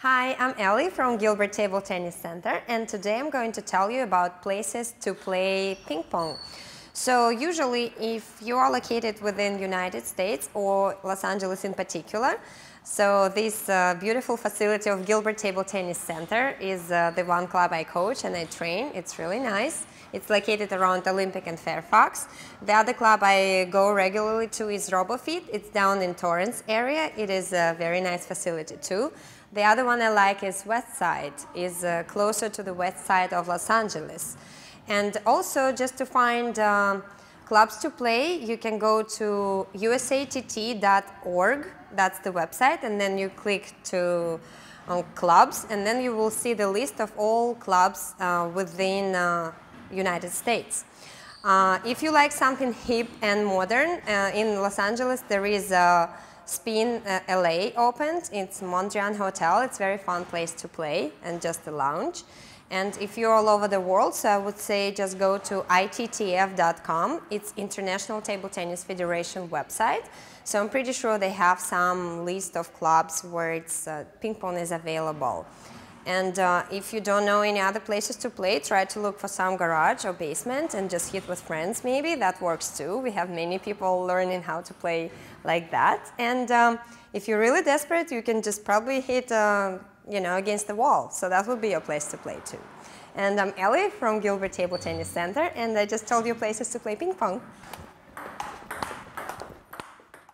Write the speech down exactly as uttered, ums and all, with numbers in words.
Hi, I'm Ellie from Gilbert Table Tennis Center, and today I'm going to tell you about places to play ping pong. So usually if you are located within United States or Los Angeles in particular, so this uh, beautiful facility of Gilbert Table Tennis Center is uh, the one club I coach and I train. It's really nice. It's located around Olympic and Fairfax. The other club I go regularly to is RoboFit. It's down in Torrance area. It is a very nice facility too. The other one I like is Westside. It's uh, closer to the west side of Los Angeles. And also, just to find um, clubs to play, you can go to U S A T T dot org. That's the website, and then you click to on clubs, and then you will see the list of all clubs uh, within uh, United States. Uh, if you like something hip and modern, uh, in Los Angeles there is a Spin uh, L A opened. It's Mondrian Hotel. It's a very fun place to play and just a lounge. And if you're all over the world, so I would say just go to I T T F dot com. It's International Table Tennis Federation website. So I'm pretty sure they have some list of clubs where it's uh, ping pong is available. And uh, if you don't know any other places to play, try to look for some garage or basement and just hit with friends maybe. That works too. We have many people learning how to play like that. And um, if you're really desperate, you can just probably hit uh, you know, against the wall. So that would be a place to play too. And I'm Ellie from Gilbert Table Tennis Center, and I just told you places to play ping pong.